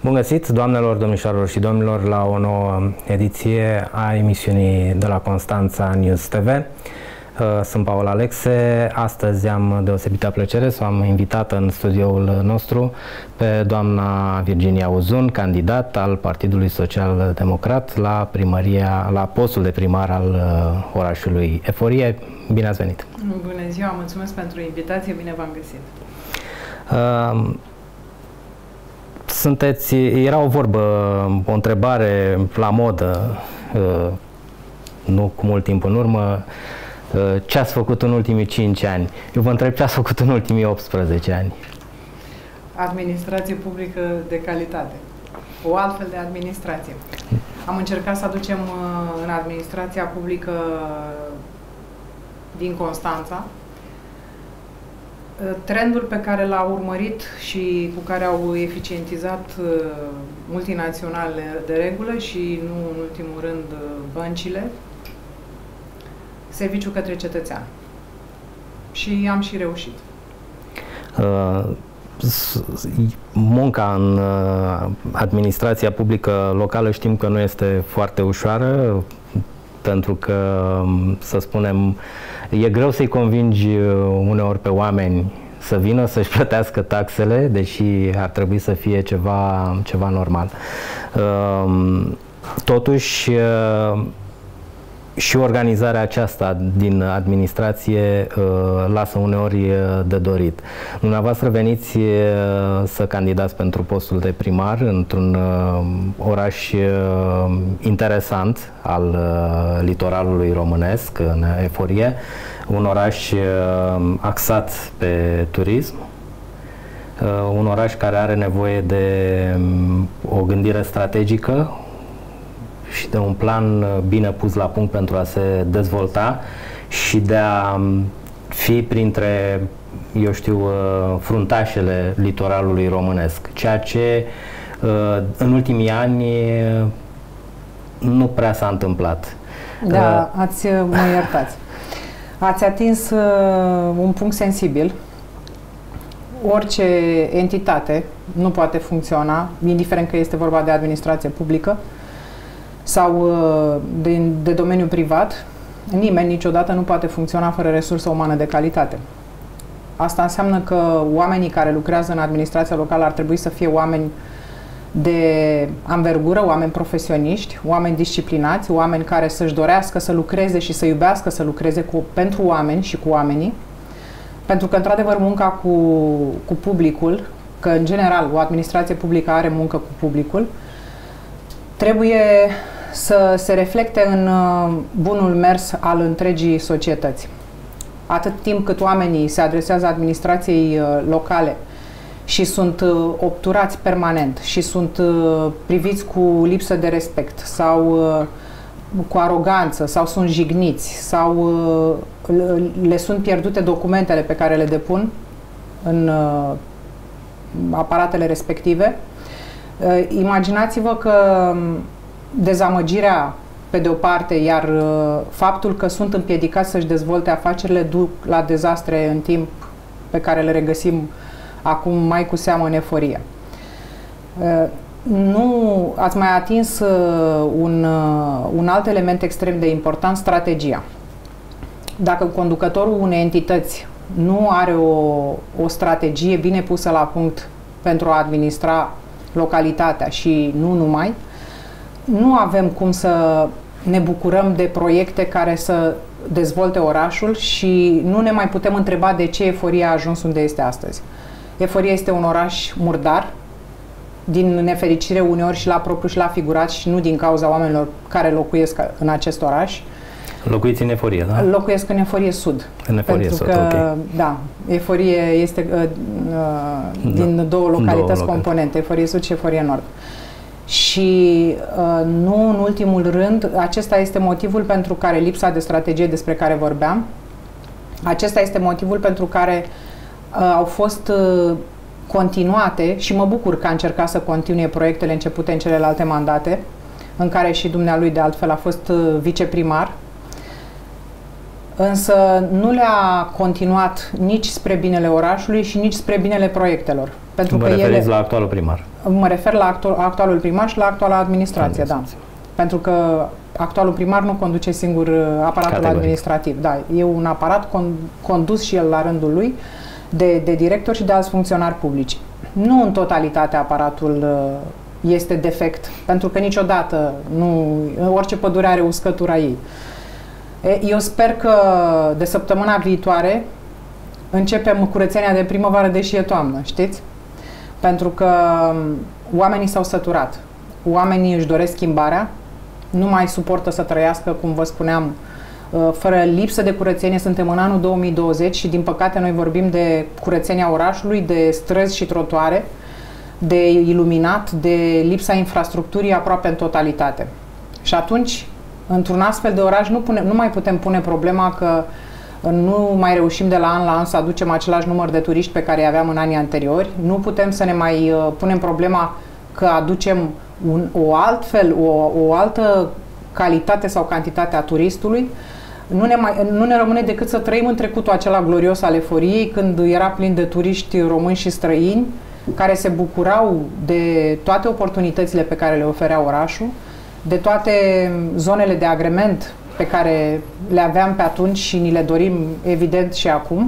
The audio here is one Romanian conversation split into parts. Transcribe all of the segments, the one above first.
Bun găsit, doamnelor, domnișoarelor și domnilor, la o nouă ediție a emisiunii de la Constanța News TV. Sunt Paul Alexe. Astăzi am deosebită plăcere să o am invitată în studioul nostru pe doamna Virginia Uzun, candidat al Partidului Social Democrat la postul de primar al orașului Eforie. Bine ați venit! Bună ziua, mulțumesc pentru invitație, bine v-am găsit! Era o vorbă, o întrebare la modă, nu cu mult timp în urmă, ce ați făcut în ultimii 5 ani? Eu vă întreb ce ați făcut în ultimii 18 ani. Administrație publică de calitate. O altfel de administrație. Am încercat să aducem în administrația publică din Constanța trendul pe care l-au urmărit și cu care au eficientizat multinaționale de regulă și nu în ultimul rând băncile, serviciu către cetățean. Și am și reușit. Munca în administrația publică locală știm că nu este foarte ușoară, pentru că, să spunem, e greu să-i convingi uneori pe oameni să vină să-și plătească taxele, deși ar trebui să fie ceva normal. Totuși, și organizarea aceasta din administrație lasă uneori de dorit. Dumneavoastră veniți să candidați pentru postul de primar într-un oraș interesant al litoralului românesc, în Eforie, un oraș axat pe turism, un oraș care are nevoie de o gândire strategică și de un plan bine pus la punct pentru a se dezvolta și de a fi printre, eu știu, fruntașele litoralului românesc, ceea ce în ultimii ani nu prea s-a întâmplat. Da, mă iertați. Ați atins un punct sensibil. Orice entitate nu poate funcționa, indiferent că este vorba de administrație publică sau de domeniul privat. Nimeni niciodată nu poate funcționa fără resursă umană de calitate. Asta înseamnă că oamenii care lucrează în administrația locală ar trebui să fie oameni de anvergură, oameni profesioniști, oameni disciplinați, oameni care să-și dorească să lucreze și să iubească să lucreze pentru oameni și cu oamenii. Pentru că, într-adevăr, munca cu publicul, că în general o administrație publică are muncă cu publicul, trebuie să se reflecte în bunul mers al întregii societăți. Atât timp cât oamenii se adresează administrației locale și sunt obturați permanent și sunt priviți cu lipsă de respect sau cu aroganță sau sunt jigniți sau le sunt pierdute documentele pe care le depun în aparatele respective, imaginați-vă că dezamăgirea pe de o parte, iar faptul că sunt împiedicați să-și dezvolte afacerile duc la dezastre în timp pe care le regăsim acum mai cu seamă în Eforie. Nu ați mai atins un alt element extrem de important, strategia. Dacă conducătorul unei entități nu are o strategie bine pusă la punct pentru a administra localitatea și nu numai, nu avem cum să ne bucurăm de proiecte care să dezvolte orașul și nu ne mai putem întreba de ce Eforia a ajuns unde este astăzi. Eforia este un oraș murdar, din nefericire uneori și la propriu și la figurat și nu din cauza oamenilor care locuiesc în acest oraș. Locuiți în Eforie, da? Locuiesc în Eforie Sud. În Eforie Sud, ok. Da, Eforie este din două localități componente, Eforie Sud și Eforie Nord. Și nu în ultimul rând, acesta este motivul pentru care lipsa de strategie despre care vorbeam, acesta este motivul pentru care au fost continuate și mă bucur că a încercat să continue proiectele începute în celelalte mandate, în care și dumnealui de altfel a fost viceprimar, însă nu le-a continuat nici spre binele orașului și nici spre binele proiectelor. Pentru Vă referiți la actualul primar? Mă refer la actualul primar și la actuala administrație, da. Pentru că actualul primar nu conduce singur aparatul administrativ. Da, e un aparat condus și el la rândul lui de directori și de alți funcționari publici. Nu în totalitate aparatul este defect, pentru că niciodată orice pădure are uscătura ei. Eu sper că de săptămâna viitoare începem curățenia de primăvară, deși e toamnă, știți? Pentru că oamenii s-au săturat. Oamenii își doresc schimbarea, nu mai suportă să trăiască, cum vă spuneam, fără lipsă de curățenie. Suntem în anul 2020 și, din păcate, noi vorbim de curățenia orașului, de străzi și trotuare, de iluminat, de lipsa infrastructurii aproape în totalitate. Și atunci, într-un astfel de oraș, nu mai putem pune problema că nu mai reușim de la an la an să aducem același număr de turiști pe care îi aveam în anii anteriori. Nu putem să ne mai punem problema că aducem o altă calitate sau cantitate a turistului. Nu ne rămâne decât să trăim în trecutul acela glorios al eforiei, când era plin de turiști români și străini, care se bucurau de toate oportunitățile pe care le oferea orașul, de toate zonele de agrement pe care le aveam pe atunci și ni le dorim evident și acum.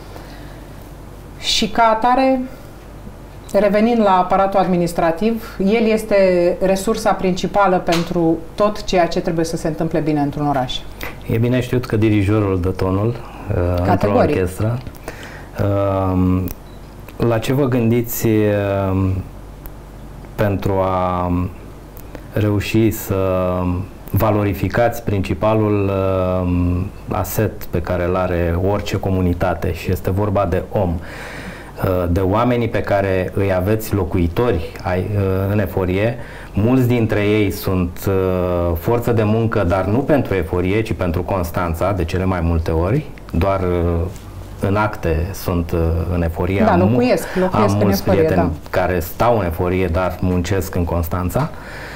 Și ca atare, revenind la aparatul administrativ, el este resursa principală pentru tot ceea ce trebuie să se întâmple bine într-un oraș. E bine știut că dirijorul dă tonul într-o orchestră. La ce vă gândiți pentru a reuși să valorificați principalul aset pe care îl are orice comunitate, și este vorba de om, de oamenii pe care îi aveți locuitori în eforie? Mulți dintre ei sunt forță de muncă, dar nu pentru eforie, ci pentru Constanța, de cele mai multe ori. Doar în acte sunt în eforie. Da, locuiesc am în mulți eforie, prieteni da, care stau în eforie, dar muncesc în Constanța.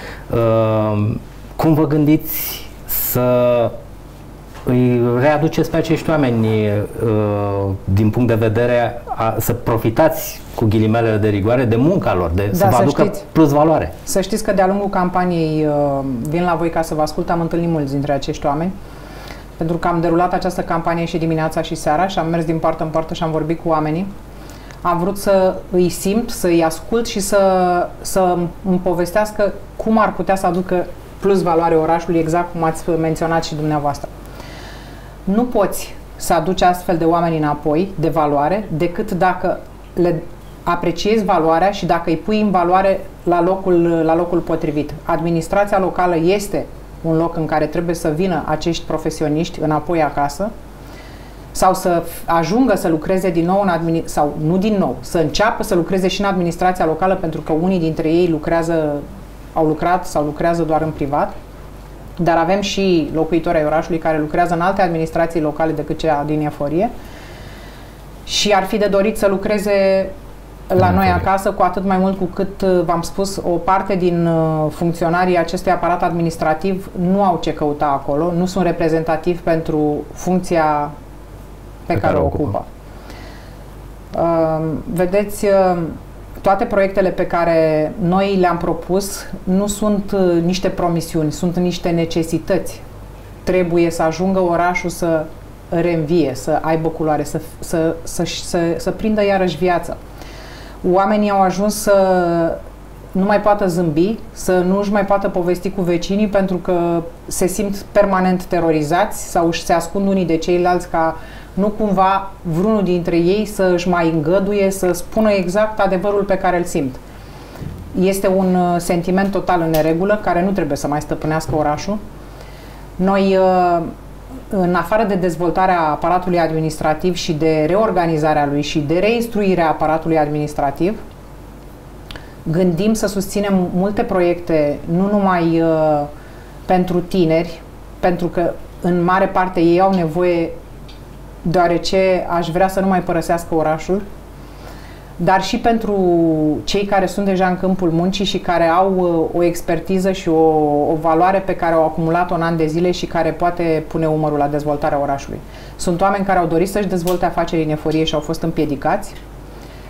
Cum vă gândiți să îi readuceți pe acești oameni din punct de vedere să profitați, cu ghilimelele de rigoare, de munca lor, să vă aducă plus valoare? Să știți că de-a lungul campaniei Vin la voi ca să vă ascult, am întâlnit mulți dintre acești oameni, pentru că am derulat această campanie și dimineața și seara și am mers din poartă în poartă și am vorbit cu oamenii. Am vrut să îi simt, să îi ascult și să îmi povestească cum ar putea să aducă plus valoare orașului, exact cum ați menționat și dumneavoastră. Nu poți să aduci astfel de oameni înapoi, de valoare, decât dacă le apreciezi valoarea și dacă îi pui în valoare la locul potrivit. Administrația locală este un loc în care trebuie să vină acești profesioniști înapoi acasă, sau să ajungă să lucreze din nou sau nu din nou, să înceapă să lucreze și în administrația locală, pentru că unii dintre ei au lucrat sau lucrează doar în privat, dar avem și locuitori ai orașului care lucrează în alte administrații locale decât cea din eforie și ar fi de dorit să lucreze la noi acasă, cu atât mai mult cu cât, v-am spus, o parte din funcționarii acestui aparat administrativ nu au ce căuta acolo, nu sunt reprezentativi pentru funcția pe care o ocupă. Vedeți, toate proiectele pe care noi le-am propus nu sunt niște promisiuni, sunt niște necesități. Trebuie să ajungă orașul să reînvie, să aibă culoare, să prindă iarăși viață. Oamenii au ajuns să nu mai poată zâmbi, să nu își mai poată povesti cu vecinii, pentru că se simt permanent terorizați sau se ascund unii de ceilalți, ca nu cumva vreunul dintre ei să își mai îngăduie să spună exact adevărul pe care îl simt. Este un sentiment total în neregulă, care nu trebuie să mai stăpânească orașul. Noi, în afară de dezvoltarea aparatului administrativ și de reorganizarea lui și de reinstruirea aparatului administrativ, gândim să susținem multe proiecte, nu numai pentru tineri, pentru că în mare parte ei au nevoie, deoarece aș vrea să nu mai părăsească orașul, dar și pentru cei care sunt deja în câmpul muncii și care au o expertiză și o valoare pe care au acumulat-o în ani de zile și care poate pune umărul la dezvoltarea orașului. Sunt oameni care au dorit să-și dezvolte afaceri în eforie și au fost împiedicați.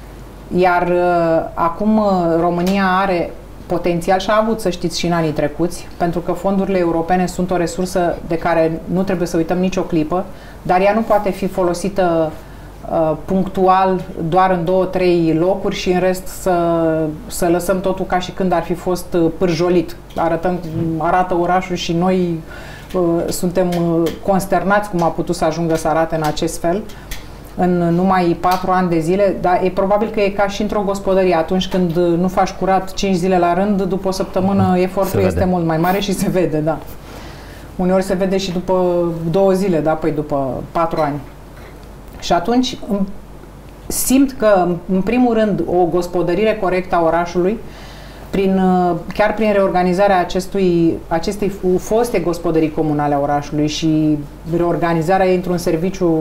Iar acum România are potențial și a avut, să știți, și în anii trecuți, pentru că fondurile europene sunt o resursă de care nu trebuie să uităm nicio clipă, dar ea nu poate fi folosită punctual doar în 2-3 locuri și în rest să lăsăm totul ca și când ar fi fost pârjolit. Arată orașul și noi suntem consternați cum a putut să ajungă să arate în acest fel în numai 4 ani de zile, dar e probabil că e ca și într-o gospodărie. Atunci când nu faci curat 5 zile la rând, după o săptămână efortul este mult mai mare și se vede, da. Uneori se vede și după 2 zile, da, păi după 4 ani. Și atunci simt că, în primul rând, o gospodărire corectă a orașului, chiar prin reorganizarea acestei foste gospodării comunale a orașului și reorganizarea ei într-un serviciu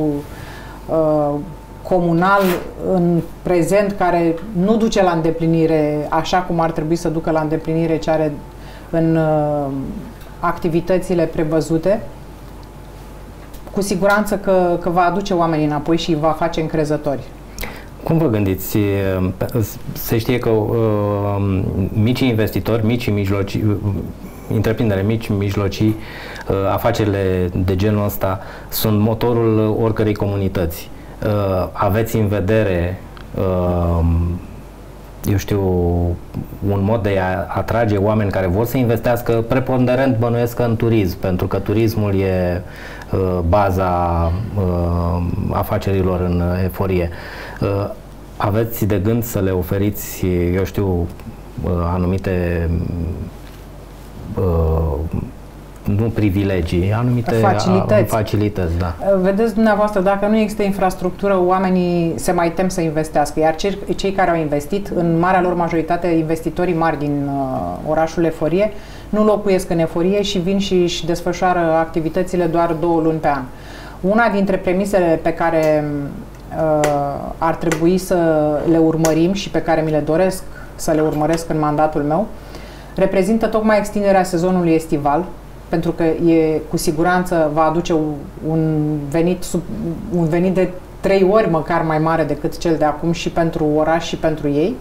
comunal în prezent, care nu duce la îndeplinire așa cum ar trebui să ducă la îndeplinire ce are în activitățile prevăzute, cu siguranță că va aduce oamenii înapoi și îi va face încrezători. Cum vă gândiți? Se știe că micii investitori, micii mijlocii, întreprinderile mici, mijlocii, afacerile de genul ăsta sunt motorul oricărei comunități. Aveți în vedere, eu știu, un mod de a atrage oameni care vor să investească, preponderent bănuiesc în turism, pentru că turismul e baza afacerilor în Eforie. Aveți de gând să le oferiți, eu știu, anumite nu privilegii, anumite facilități, da. Vedeți dumneavoastră, dacă nu există infrastructură, oamenii se mai tem să investească, iar cei care au investit, în marea lor majoritate, investitorii mari din orașul Eforie, nu locuiesc în Eforie și vin și își desfășoară activitățile doar 2 luni pe an. Una dintre premisele pe care ar trebui să le urmărim și pe care mi le doresc să le urmăresc în mandatul meu, reprezintă tocmai extinderea sezonului estival, pentru că cu siguranță va aduce un venit de 3 ori măcar mai mare decât cel de acum și pentru oraș și pentru ei.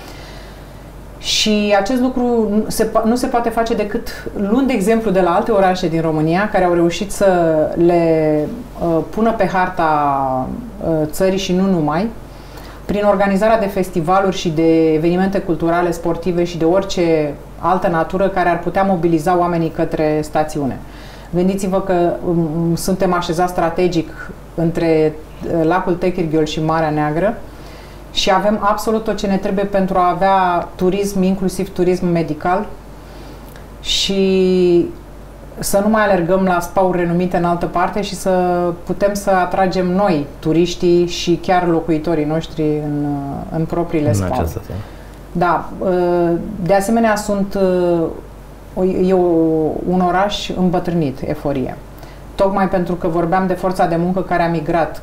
Și acest lucru nu se poate face decât luând de exemplu de la alte orașe din România care au reușit să le pună pe harta țării și nu numai, prin organizarea de festivaluri și de evenimente culturale, sportive și de orice altă natură care ar putea mobiliza oamenii către stațiune. Gândiți-vă că suntem așezați strategic între lacul Techirghiol și Marea Neagră și avem absolut tot ce ne trebuie pentru a avea turism, inclusiv turism medical, și să nu mai alergăm la spa-uri renumite în altă parte și să putem să atragem noi turiștii și chiar locuitorii noștri în propriile spa-uri. Da, de asemenea e un oraș îmbătrânit, Eforie. Tocmai pentru că vorbeam de forța de muncă care a migrat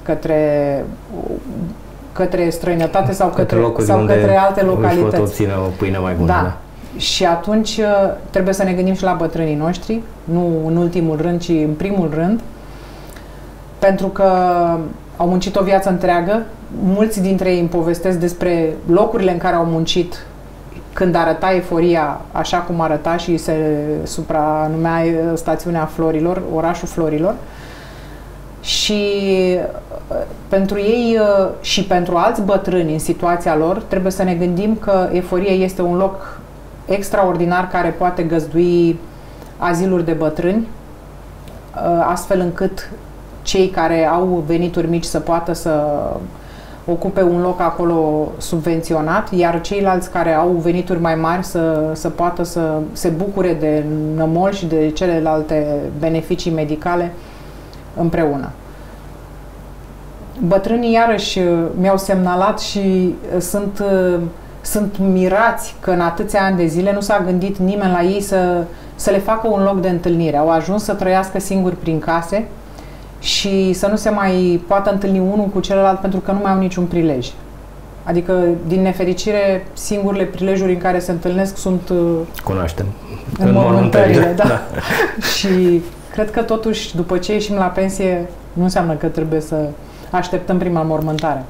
către străinătate sau către alte localități. Își pot obține o pâine mai bună. Da. Și atunci trebuie să ne gândim și la bătrânii noștri, nu în ultimul rând, ci în primul rând, pentru că au muncit o viață întreagă. Mulți dintre ei îmi povestesc despre locurile în care au muncit când arăta Eforia așa cum arăta și se supranumea stațiunea Florilor, orașul Florilor. Și pentru ei și pentru alți bătrâni în situația lor trebuie să ne gândim că Eforie este un loc extraordinar care poate găzdui aziluri de bătrâni, astfel încât cei care au venituri mici să poată să ocupe un loc acolo subvenționat, iar ceilalți care au venituri mai mari să poată să se bucure de nămol și de celelalte beneficii medicale împreună. Bătrânii iarăși mi-au semnalat și sunt mirați că în atâția ani de zile nu s-a gândit nimeni la ei să le facă un loc de întâlnire. Au ajuns să trăiască singuri prin case și să nu se mai poată întâlni unul cu celălalt pentru că nu mai au niciun prilej. Adică, din nefericire, singurele prilejuri în care se întâlnesc sunt cunoaștem. Înmormântările, da. Și cred că totuși, după ce ieșim la pensie, nu înseamnă că trebuie să așteptăm prima înmormântare.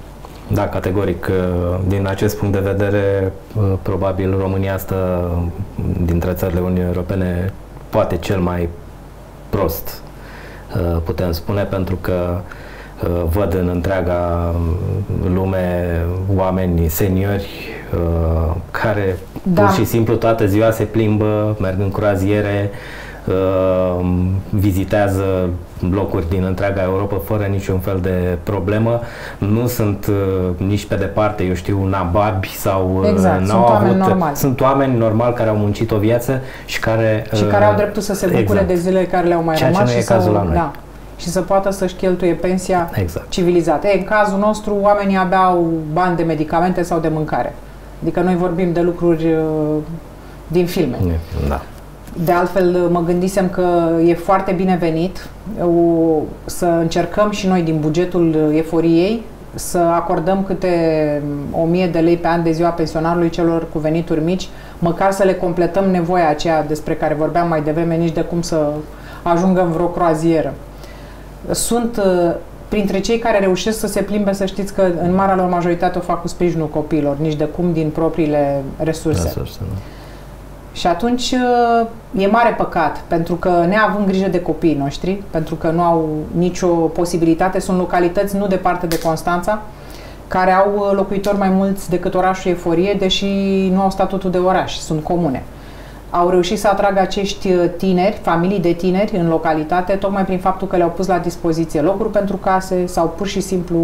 Da, categoric. Din acest punct de vedere, probabil România stă dintre țările Uniunii Europene poate cel mai prost, putem spune, pentru că văd în întreaga lume oameni seniori care pur și simplu toată ziua se plimbă, merg în croaziere, vizitează locuri din întreaga Europa fără niciun fel de problemă. Nu sunt nici pe departe, eu știu, nababi sau sunt oameni normali. Sunt oameni normali care au muncit o viață și care au dreptul să se bucure de zilele care le-au mai rămas și să poată să-și cheltuie pensia civilizată. În cazul nostru, oamenii abia au bani de medicamente sau de mâncare. Adică noi vorbim de lucruri din filme. Da. De altfel, mă gândisem că e foarte binevenit să încercăm și noi din bugetul eforiei să acordăm câte 1000 de lei pe an de ziua pensionarului celor cu venituri mici, măcar să le completăm nevoia aceea despre care vorbeam mai devreme, nici de cum să ajungă în vreo croazieră. Sunt printre cei care reușesc să se plimbe, să știți că în marea lor majoritate o fac cu sprijinul copiilor, nici de cum din propriile resurse. Și atunci e mare păcat, pentru că neavând grijă de copiii noștri, pentru că nu au nicio posibilitate, sunt localități nu departe de Constanța, care au locuitori mai mulți decât orașul Eforie, deși nu au statutul de oraș, sunt comune. Au reușit să atragă acești tineri, familii de tineri în localitate, tocmai prin faptul că le-au pus la dispoziție locuri pentru case sau pur și simplu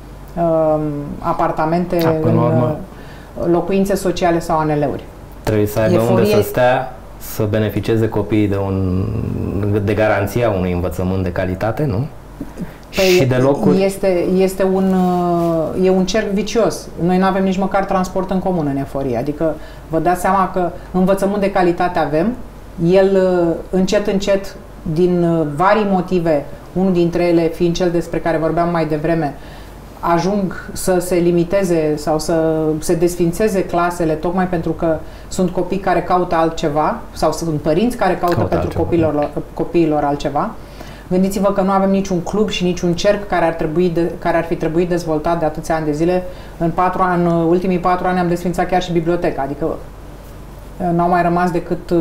apartamente în locuințe sociale sau ANL-uri. Trebuie să aibă unde să stea, să beneficieze copiii de garanția unui învățământ de calitate, nu? Și de locuri. E un cerc vicios. Noi nu avem nici măcar transport în comun în Eforie. Adică vă dați seama că învățământ de calitate avem. El încet, încet, din vari motive, unul dintre ele fiind cel despre care vorbeam mai devreme, ajung să se limiteze sau să se desfințeze clasele, tocmai pentru că sunt copii care caută altceva sau sunt părinți care caută pentru copiilor altceva. Gândiți-vă că nu avem niciun club și niciun cerc care ar fi trebuit dezvoltat de atâția ani de zile. În ultimii 4 ani am desfințat chiar și biblioteca, adică n-au mai rămas decât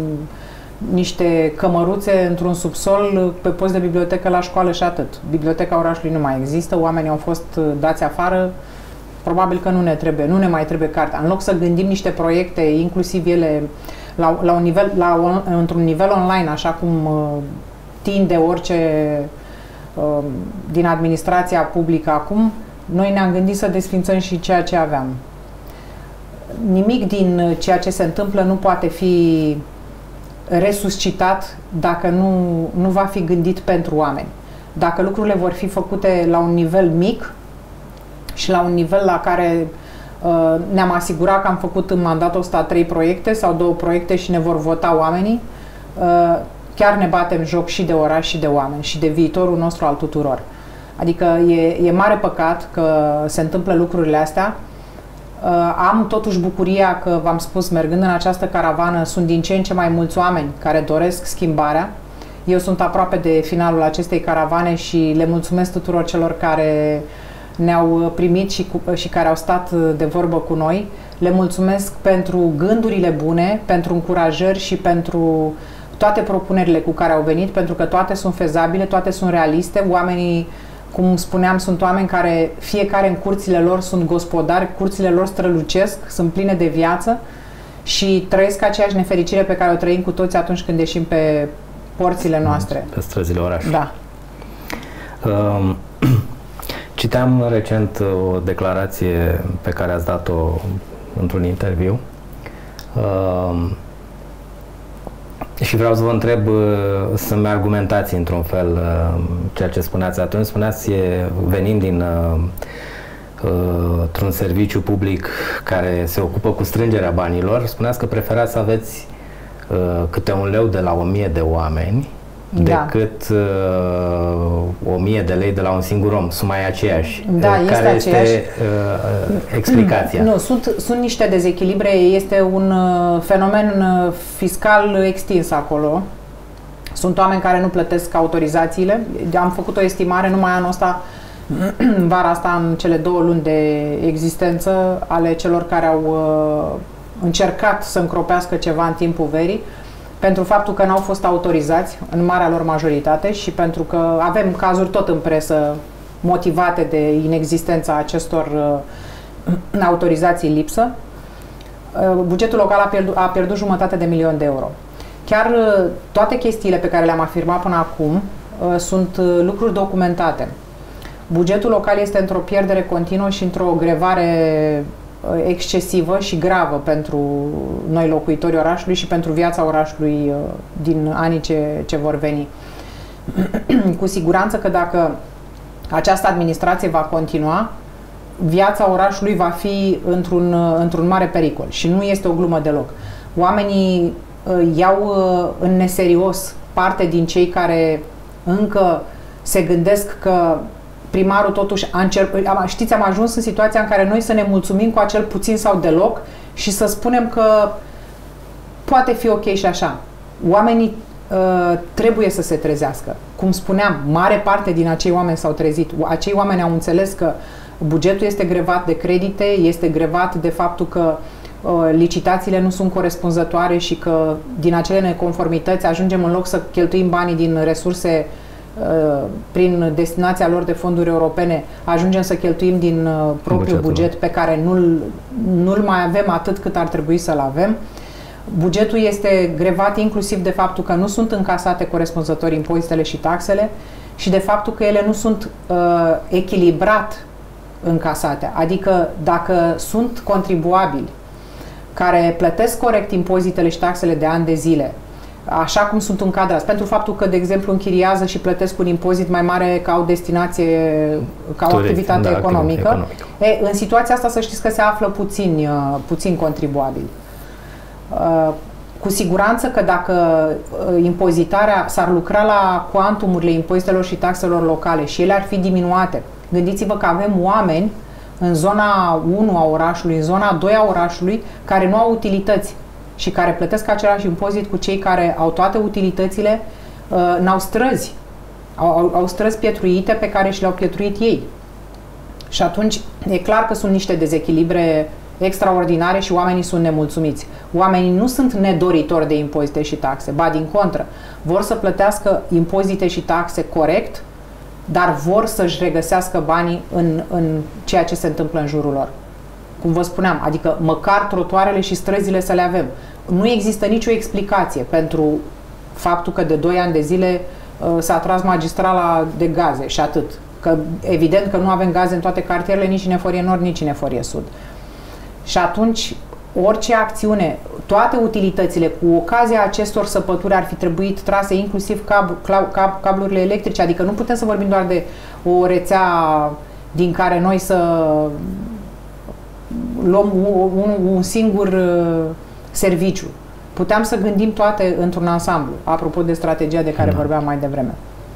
niște cămăruțe într-un subsol pe post de bibliotecă la școală și atât. Biblioteca orașului nu mai există, oamenii au fost dați afară, probabil că nu ne mai trebuie cartea. În loc să gândim niște proiecte, inclusiv ele într-un nivel online, așa cum tinde orice din administrația publică acum, noi ne-am gândit să desfințăm și ceea ce aveam. Nimic din ceea ce se întâmplă nu poate fi resuscitat dacă nu va fi gândit pentru oameni. Dacă lucrurile vor fi făcute la un nivel mic și la un nivel la care ne-am asigurat că am făcut în mandatul ăsta 3 proiecte sau 2 proiecte și ne vor vota oamenii, chiar ne batem joc și de oraș și de oameni și de viitorul nostru al tuturor. Adică e mare păcat că se întâmplă lucrurile astea. Am totuși bucuria că, v-am spus, mergând în această caravană, sunt din ce în ce mai mulți oameni care doresc schimbarea. Eu sunt aproape de finalul acestei caravane și le mulțumesc tuturor celor care ne-au primit și care au stat de vorbă cu noi. Le mulțumesc pentru gândurile bune, pentru încurajări și pentru toate propunerile cu care au venit, pentru că toate sunt fezabile, toate sunt realiste. Oamenii, cum spuneam, sunt oameni care fiecare în curțile lor sunt gospodari, curțile lor strălucesc, sunt pline de viață și trăiesc aceeași nefericire pe care o trăim cu toți atunci când ieșim pe porțile noastre. Pe străzile orașului. Da. Citeam recent o declarație pe care ați dat-o într-un interviu și vreau să vă întreb, să-mi argumentați într-un fel ceea ce spuneați atunci. Spuneați, venind într-un serviciu public care se ocupă cu strângerea banilor, spuneați că preferați să aveți câte 1 leu de la 1000 de oameni decât 1000 de lei de la un singur om. Suma e aceeași. Da, care este explicația? Nu, sunt niște dezechilibre, este un fenomen fiscal extins acolo. Sunt oameni care nu plătesc autorizațiile. Am făcut o estimare, numai anul ăsta vara asta, în cele 2 luni de existență ale celor care au încercat să încropească ceva în timpul verii, pentru faptul că n-au fost autorizați în marea lor majoritate și pentru că avem cazuri tot în presă motivate de inexistența acestor autorizații lipsă. Bugetul local a pierdut €500.000 de. Chiar toate chestiile pe care le-am afirmat până acum sunt lucruri documentate. Bugetul local este într-o pierdere continuă și într-o grevare excesivă și gravă pentru noi locuitorii orașului și pentru viața orașului din anii ce vor veni. Cu siguranță că dacă această administrație va continua, viața orașului va fi într-un mare pericol și nu este o glumă deloc. Oamenii iau în neserios parte din cei care încă se gândesc că primarul totuși știți, am ajuns în situația în care noi să ne mulțumim cu acel puțin sau deloc și să spunem că poate fi ok și așa. Oamenii trebuie să se trezească. Cum spuneam, mare parte din acei oameni s-au trezit. Acei oameni au înțeles că bugetul este grevat de credite, este grevat de faptul că licitațiile nu sunt corespunzătoare și că din acele neconformități ajungem, în loc să cheltuim banii din resurse prin destinația lor de fonduri europene, ajungem să cheltuim din propriul buget pe care nu-l mai avem atât cât ar trebui să-l avem. Bugetul este grevat inclusiv de faptul că nu sunt încasate corespunzător impozitele și taxele și de faptul că ele nu sunt echilibrat încasate. Adică dacă sunt contribuabili care plătesc corect impozitele și taxele de ani de zile, așa cum sunt încadrați, pentru faptul că, de exemplu, închiriază și plătesc un impozit mai mare ca o destinație, ca o activitate economică, în situația asta să știți că se află puțin contribuabili. Cu siguranță că dacă impozitarea s-ar lucra la cuantumurile impozitelor și taxelor locale și ele ar fi diminuate, gândiți-vă că avem oameni în zona 1 a orașului, în zona 2 a orașului, care nu au utilități și care plătesc același impozit cu cei care au toate utilitățile, n-au străzi, au străzi pietruite pe care și le-au pietruit ei. Și atunci e clar că sunt niște dezechilibre extraordinare și oamenii sunt nemulțumiți. Oamenii nu sunt nedoritori de impozite și taxe, ba din contră, vor să plătească impozite și taxe corect, dar vor să-și regăsească banii în ceea ce se întâmplă în jurul lor. Cum vă spuneam, adică măcar trotuarele și străzile să le avem. Nu există nicio explicație pentru faptul că de 2 ani de zile s-a tras magistrala de gaze și atât. Că evident că nu avem gaze în toate cartierele, nici în Eforie Nord, nici în Eforie Sud. Și atunci, orice acțiune, toate utilitățile, cu ocazia acestor săpături ar fi trebuit trase inclusiv cablurile electrice, adică nu putem să vorbim doar de o rețea din care noi să luăm un singur serviciu. Puteam să gândim toate într-un ansamblu, apropo de strategia de care vorbeam mai devreme.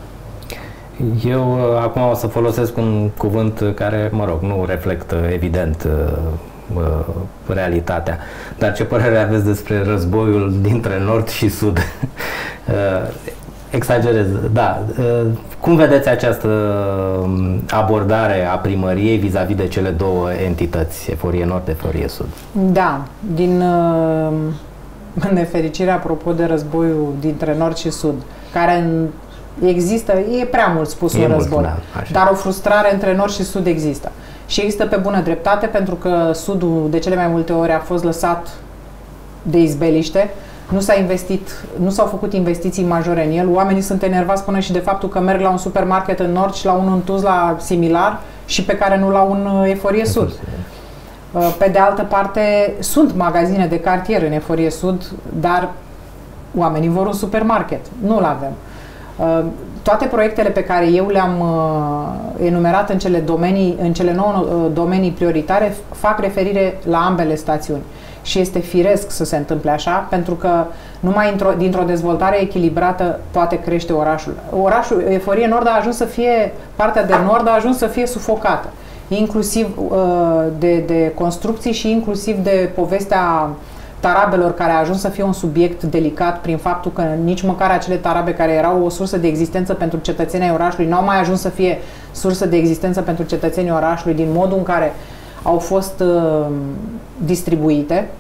Eu acum o să folosesc un cuvânt care, mă rog, nu reflectă evident realitatea. Dar ce părere aveți despre războiul dintre Nord și Sud? Exagerez, da. Cum vedeți această abordare a primăriei vis-a-vis de cele două entități, Eforie Nord, Eforie Sud? Da, din nefericire, apropo de războiul dintre Nord și Sud, care există, e prea mult spus un război, dar o frustrare între Nord și Sud există. Și există pe bună dreptate, pentru că Sudul de cele mai multe ori a fost lăsat de izbeliște, nu s-au făcut investiții majore în el, oamenii sunt enervați până și de faptul că merg la un supermarket în Nord și la unul în Tuzla similar și pe care nu la un Eforie Sud. Pe de altă parte, sunt magazine de cartier în Eforie Sud, dar oamenii vor un supermarket, nu-l avem. Toate proiectele pe care eu le-am enumerat în cele 9 domenii prioritare fac referire la ambele stațiuni. Și este firesc să se întâmple așa, pentru că numai dintr-o dezvoltare echilibrată poate crește orașul. Orașul Eforie Nord a ajuns să fie, partea de nord a ajuns să fie sufocată, inclusiv de construcții și inclusiv de povestea tarabelor, care a ajuns să fie un subiect delicat prin faptul că nici măcar acele tarabe care erau o sursă de existență pentru cetățenii orașului n-au mai ajuns să fie sursă de existență pentru cetățenii orașului din modul în care au fost distribuite,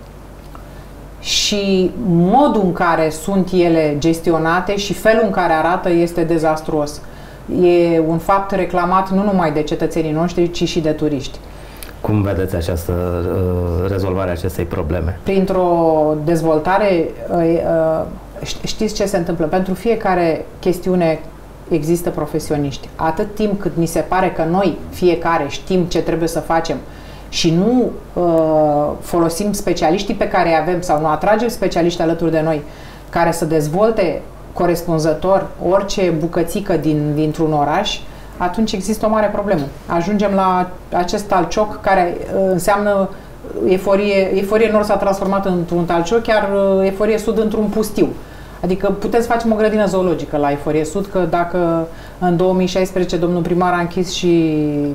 și modul în care sunt ele gestionate și felul în care arată este dezastruos. E un fapt reclamat nu numai de cetățenii noștri, ci și de turiști. Cum vedeți această rezolvarea acestei probleme? Printr-o dezvoltare, știți ce se întâmplă? Pentru fiecare chestiune există profesioniști. Atât timp cât ni se pare că noi, fiecare, știm ce trebuie să facem și nu folosim specialiștii pe care îi avem sau nu atragem specialiști alături de noi care să dezvolte corespunzător orice bucățică dintr-un oraș, atunci există o mare problemă. Ajungem la acest talcioc care înseamnă Eforie Nord s-a transformat într-un talcioc, iar Eforie Sud într-un pustiu. Adică putem să facem o grădină zoologică la Eforie Sud, că dacă în 2016 domnul primar a închis și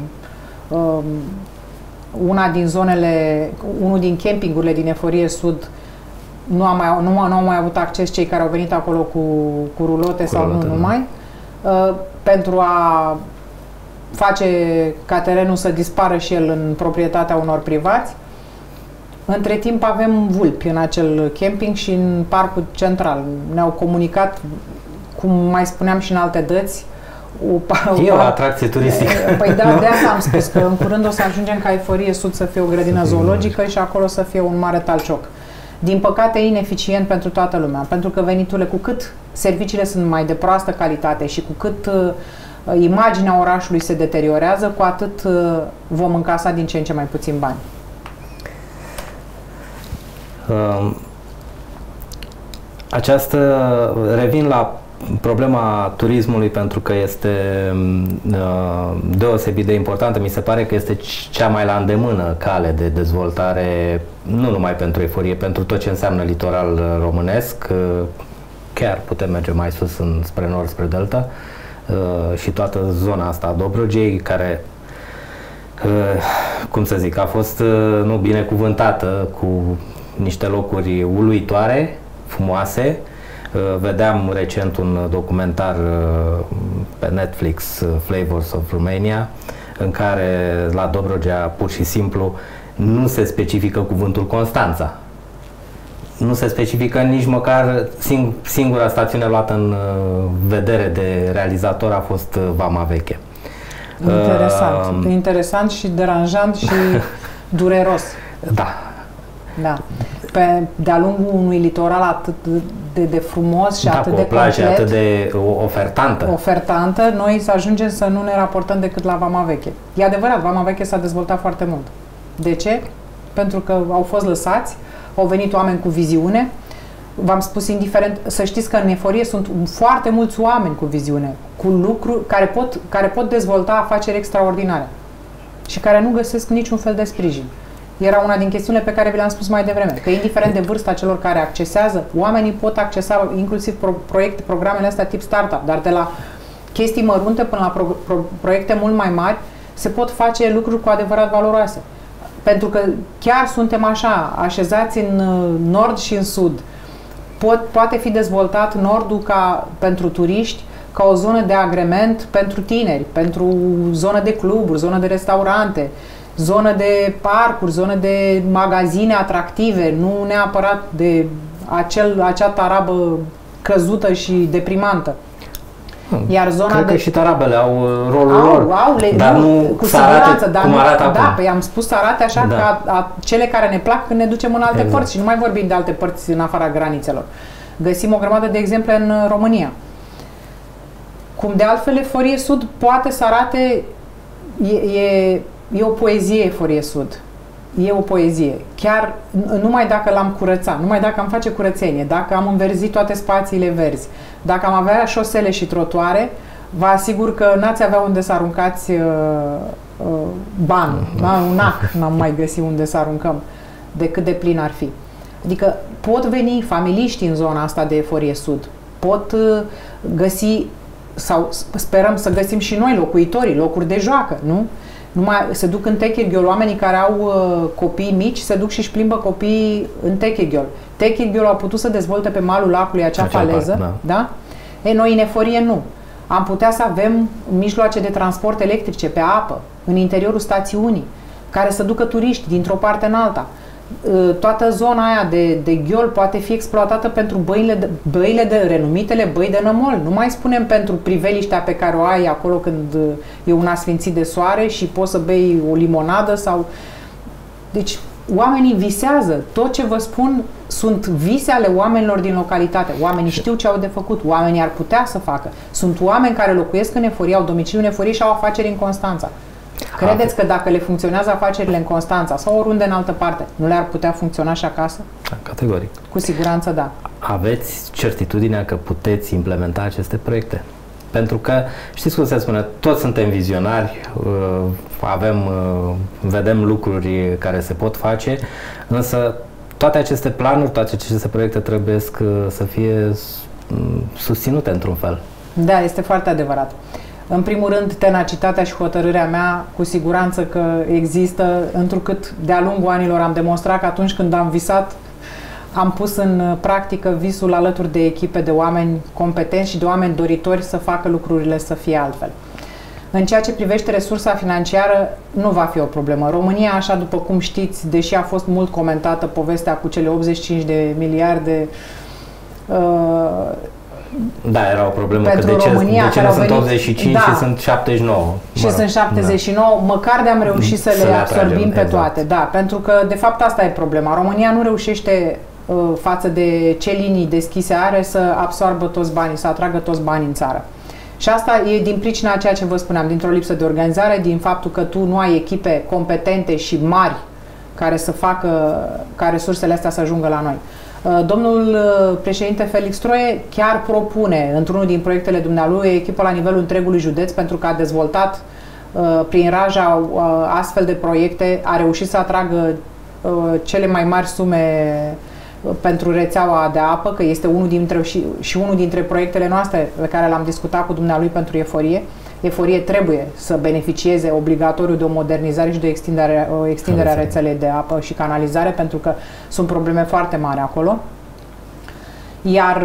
unul din campingurile din Eforie Sud, nu au mai avut acces cei care au venit acolo cu rulote sau nu numai, pentru a face ca terenul să dispară și el în proprietatea unor privați. Între timp avem vulpi în acel camping și în parcul central. Ne-au comunicat, cum mai spuneam și în alte dăți, e o atracție turistică. Păi da, de asta am spus că în curând o să ajungem ca Eforie Sud să fie o grădină zoologică și acolo să fie un mare talcioc. Din păcate, e ineficient pentru toată lumea, pentru că veniturile, cu cât serviciile sunt mai de proastă calitate și cu cât imaginea orașului se deteriorează, cu atât vom încasa din ce în ce mai puțin bani. Revin la problema turismului, pentru că este deosebit de importantă. Mi se pare că este cea mai la îndemână cale de dezvoltare, nu numai pentru Eforie, pentru tot ce înseamnă litoral românesc. Chiar putem merge mai sus spre nord, spre delta, și toată zona asta a Dobrogei, care, cum să zic, a fost binecuvântată cu niște locuri uluitoare, frumoase. Vedeam recent un documentar pe Netflix, Flavors of Romania, în care la Dobrogea pur și simplu nu se specifică cuvântul Constanța. Nu se specifică nici măcar singura stațiune luată în vedere de realizator a fost Vama Veche. Interesant. Interesant și deranjant și dureros. Da. Da. De-a lungul unui litoral atât de frumos și atât cu de o plajă complet, atât de ofertantă, noi să ajungem să nu ne raportăm decât la Vama Veche. E adevărat, Vama Veche s-a dezvoltat foarte mult. De ce? Pentru că au fost lăsați, au venit oameni cu viziune. V-am spus, indiferent, să știți că în Eforie sunt foarte mulți oameni cu viziune, cu lucruri care pot dezvolta afaceri extraordinare și care nu găsesc niciun fel de sprijin. Era una din chestiunile pe care vi le-am spus mai devreme, că indiferent de vârsta celor care accesează, oamenii pot accesa inclusiv programele astea tip startup, dar de la chestii mărunte până la proiecte mult mai mari se pot face lucruri cu adevărat valoroase. Pentru că chiar suntem așa, așezați în nord și în sud. Poate fi dezvoltat nordul pentru turiști, ca o zonă de agrement pentru tineri, pentru zonă de cluburi, zonă de restaurante, zonă de parcuri, zonă de magazine atractive, nu neapărat de acea tarabă căzută și deprimantă. Iar zona Cred că și tarabele au rolul lor, dar nu cu siguranță, dar cum arată acum. Da, păi am spus să arate așa, ca cele care ne plac când ne ducem în alte părți și nu mai vorbim de alte părți în afara granițelor. Găsim o grămadă de exemple în România. Cum de altfel Eforie Sud poate să arate, e o poezie Eforie Sud. E o poezie. Chiar numai dacă l-am curățat, numai dacă am face curățenie, dacă am înverzit toate spațiile verzi, dacă am avea șosele și trotuare, vă asigur că n-ați avea unde să aruncați bani. Un ac n-am mai găsit unde să aruncăm, de cât de plin ar fi. Adică pot veni familiștii în zona asta de Eforie Sud, pot găsi, sau sperăm să găsim și noi locuitorii, locuri de joacă, nu? Se duc în Techirghiol, oamenii care au copii mici se duc și își plimbă copiii în Techirghiol. Techirghiol a putut să dezvolte pe malul lacului acea faleză, da? Noi în Eforie nu. Am putea să avem mijloace de transport electrice pe apă, în interiorul stațiunii, care să ducă turiști dintr-o parte în alta. Toată zona aia de ghiol poate fi exploatată pentru băile de renumitele băi de nămol. Nu mai spunem pentru priveliștea pe care o ai acolo când e un asfințit de soare și poți să bei o limonadă sau... Deci oamenii visează. Tot ce vă spun sunt vise ale oamenilor din localitate. Oamenii știu ce au de făcut. Oamenii ar putea să facă. Sunt oameni care locuiesc în Eforie, au domiciliu în Eforie și au afaceri în Constanța. Credeți că dacă le funcționează afacerile în Constanța sau oriunde în altă parte, nu le-ar putea funcționa și acasă? Categoric. Cu siguranță da. Aveți certitudinea că puteți implementa aceste proiecte? Pentru că, știți cum se spune, toți suntem vizionari, vedem lucruri care se pot face, însă toate aceste planuri, toate aceste proiecte trebuie să fie susținute într-un fel. Da, este foarte adevărat. În primul rând, tenacitatea și hotărârea mea, cu siguranță că există, întrucât de-a lungul anilor am demonstrat că atunci când am visat, am pus în practică visul alături de echipe de oameni competenți și de oameni doritori să facă lucrurile să fie altfel. În ceea ce privește resursa financiară, nu va fi o problemă. România, așa după cum știți, deși a fost mult comentată povestea cu cele 85 de miliarde, da, era o problemă că de ce nu sunt 85 și sunt 79? Și sunt 79, măcar de am reușit să le absorbim pe toate. Da, pentru că de fapt asta e problema. România nu reușește față de ce linii deschise are să absorbă toți banii, să atragă toți banii în țară. Și asta e din pricina a ceea ce vă spuneam, dintr-o lipsă de organizare, din faptul că tu nu ai echipe competente și mari care să facă ca resursele astea să ajungă la noi. Domnul președinte Felix Troie chiar propune într-unul din proiectele dumnealui echipă la nivelul întregului județ, pentru că a dezvoltat prin Raja astfel de proiecte, a reușit să atragă cele mai mari sume pentru rețeaua de apă, că este unul dintre proiectele noastre pe care l-am discutat cu dumnealui pentru Eforie. Eforie trebuie să beneficieze obligatoriu de o modernizare și de o extindere a rețelei de apă și canalizare, pentru că sunt probleme foarte mari acolo. Iar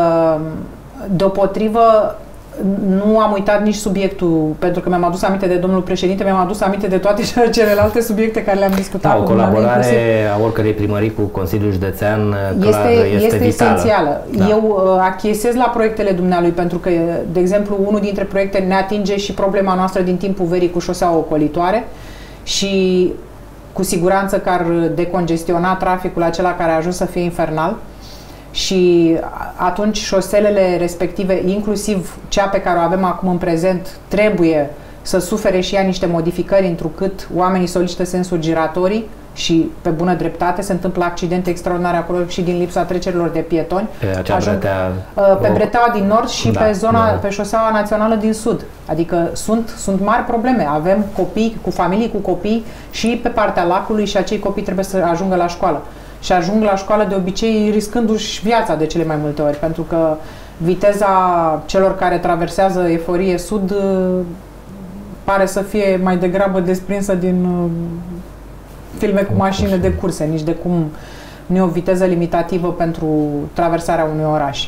deopotrivă nu am uitat nici subiectul, pentru că mi-am adus aminte de domnul președinte, mi-am adus aminte de toate celelalte subiecte care le-am discutat. Da, o colaborare a oricărei primării cu Consiliul Județean este vitală. Esențială. Da. Eu achiesez la proiectele dumnealui, pentru că, de exemplu, unul dintre proiecte ne atinge și problema noastră din timpul verii cu șoseaua ocolitoare și cu siguranță că ar decongestiona traficul acela care a ajuns să fie infernal. Și atunci șoselele respective, inclusiv cea pe care o avem acum în prezent, trebuie să sufere și ea niște modificări, întrucât oamenii solicită sensuri giratorii și pe bună dreptate se întâmplă accidente extraordinare acolo și din lipsa trecerilor de pietoni. Pe breteaua din nord și pe șoseaua națională din sud. Adică sunt mari probleme. Avem copii cu familii cu copii și pe partea lacului și acei copii trebuie să ajungă la școală. Și ajung la școală de obicei riscându-și viața de cele mai multe ori, pentru că viteza celor care traversează Eforie Sud pare să fie mai degrabă desprinsă din filme cu mașini de curse, nici de cum nu e o viteză limitativă pentru traversarea unui oraș.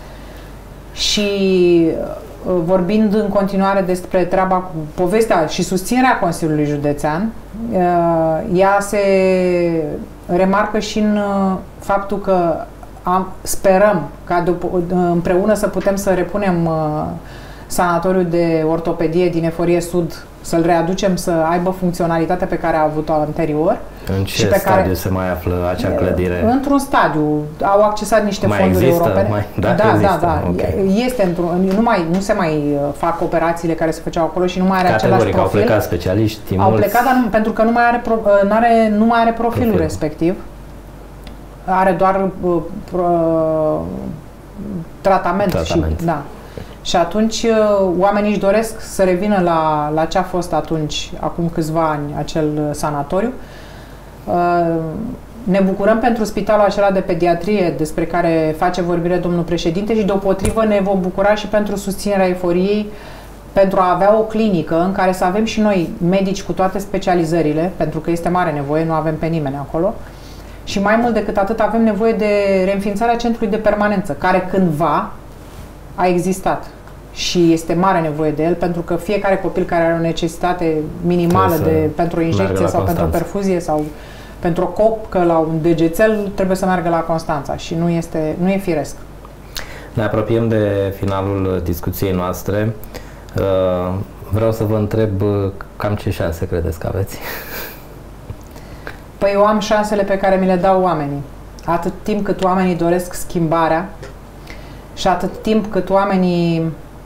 Și vorbind în continuare despre treaba cu povestea și susținerea Consiliului Județean, ea se remarcă și în faptul că sperăm ca împreună să putem să repunem sanatoriul de ortopedie din Eforie Sud, să-l readucem să aibă funcționalitatea pe care a avut-o anterior. În ce stadiu se mai află acea clădire? Într-un stadiu. Au accesat niște fonduri europene. Da. Okay. Este nu se mai fac operațiile care se făceau acolo și nu mai are același profil. Au plecat specialiști. Au plecat, dar pentru că nu mai are profilul respectiv. Are doar tratament. Și atunci oamenii își doresc să revină la ce a fost atunci, acum câțiva ani, acel sanatoriu. Ne bucurăm pentru spitalul acela de pediatrie despre care face vorbire domnul președinte și deopotrivă ne vom bucura și pentru susținerea Eforiei pentru a avea o clinică în care să avem și noi medici cu toate specializările, pentru că este mare nevoie, nu avem pe nimeni acolo. Și mai mult decât atât avem nevoie de reînființarea centrului de permanență, care cândva a existat. Și este mare nevoie de el, pentru că fiecare copil care are o necesitate minimală pentru o injecție sau pentru o perfuzie sau pentru o copcă la un degețel, trebuie să meargă la Constanța și nu e firesc. Ne apropiem de finalul discuției noastre. Vreau să vă întreb cam ce șanse credeți că aveți? Păi eu am șansele pe care mi le dau oamenii. Atât timp cât oamenii doresc schimbarea și atât timp cât oamenii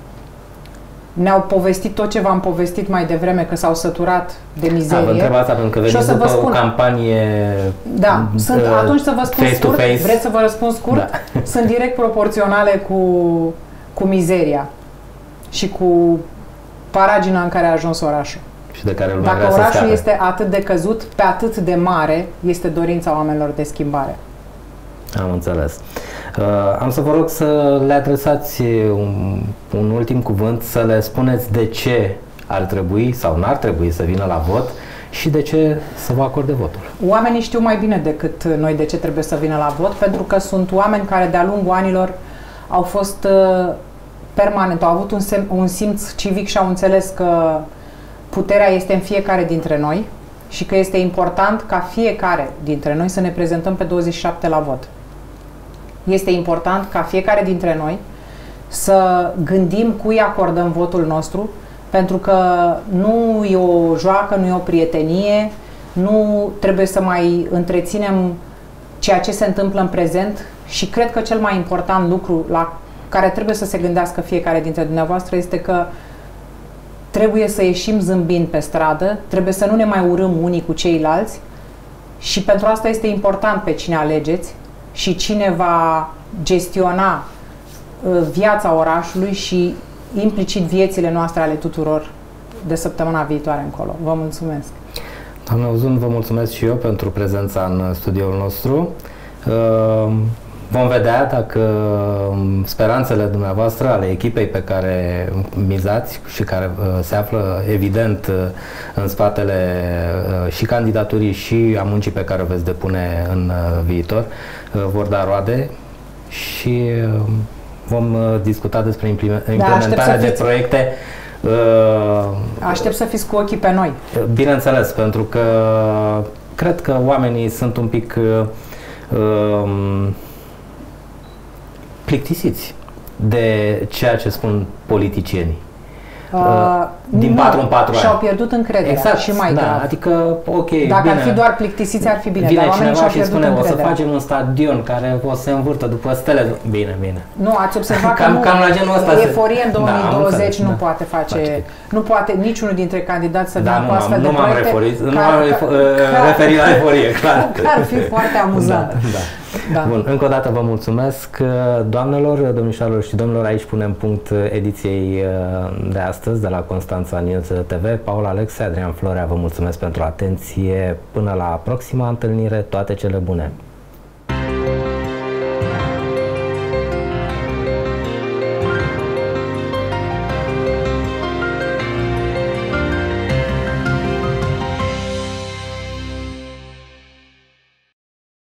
ne-au povestit tot ce v-am povestit mai devreme, că s-au săturat de mizerie. Vă întreb asta pentru că veniți după o campanie. Da, atunci să vă spun scurt, vreți să vă răspund scurt? Da. Sunt direct proporționale cu mizeria și cu paragina în care a ajuns orașul. Și de care lumea Dacă orașul este atât de căzut, pe atât de mare este dorința oamenilor de schimbare. Am înțeles. Am să vă rog să le adresați un ultim cuvânt, să le spuneți de ce ar trebui sau n-ar trebui să vină la vot și de ce să vă acorde votul. Oamenii știu mai bine decât noi de ce trebuie să vină la vot, pentru că sunt oameni care de-a lungul anilor au fost permanent, au avut un simț civic și au înțeles că puterea este în fiecare dintre noi și că este important ca fiecare dintre noi să ne prezentăm pe 27 la vot. Este important ca fiecare dintre noi să gândim cui acordăm votul nostru, pentru că nu e o joacă, nu e o prietenie, nu trebuie să mai întreținem ceea ce se întâmplă în prezent și cred că cel mai important lucru la care trebuie să se gândească fiecare dintre dumneavoastră este că trebuie să ieșim zâmbind pe stradă, trebuie să nu ne mai urâm unii cu ceilalți și pentru asta este important pe cine alegeți și cine va gestiona viața orașului și implicit viețile noastre ale tuturor de săptămâna viitoare încolo. Vă mulțumesc! Doamna Uzun, vă mulțumesc și eu pentru prezența în studioul nostru. Vom vedea dacă speranțele dumneavoastră, ale echipei pe care mizați și care se află evident în spatele și candidaturii și a muncii pe care o veți depune în viitor, vor da roade și vom discuta despre implementarea de proiecte. Aștept să fiți cu ochii pe noi. Bineînțeles, pentru că cred că oamenii sunt un pic plictisiți de ceea ce spun politicienii. Din 4 în 4 ani. Și-au pierdut încrederea. Exact, și mai da, grav. Adică, ok, dacă bine, ar fi doar plictisiți, ar fi bine. Vine dar cineva și spune, o să încrederea. facem un stadion care o să se învârtă după stele. Bine, bine. Nu, ați observat că cam la genul ăsta eforie în 2020 nu poate face, nu poate niciunul dintre candidați să vină cu astfel de proiecte. Nu m-am referit la eforie, clar. Ar fi foarte amuzant. Da. Bun, încă o dată vă mulțumesc, doamnelor, domnișoarelor și domnilor. Aici punem punct ediției de astăzi de la Constanța News TV. Paul Alexe, Adrian Florea, vă mulțumesc pentru atenție. Până la proxima întâlnire, toate cele bune!